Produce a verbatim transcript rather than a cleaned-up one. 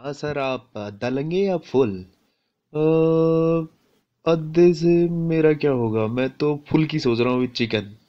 हाँ सर, आप आधा लेंगे या फुल? अ, आधे से मेरा क्या होगा, मैं तो फुल की सोच रहा हूँ विद चिकन।